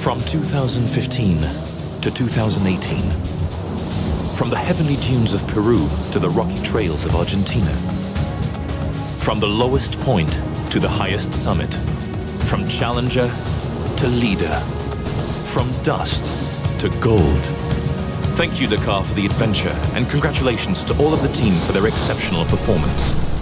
From 2015 to 2018. From the heavenly dunes of Peru to the rocky trails of Argentina. From the lowest point to the highest summit. From challenger to leader. From dust to gold. Thank you, Dakar, for the adventure, and congratulations to all of the team for their exceptional performance.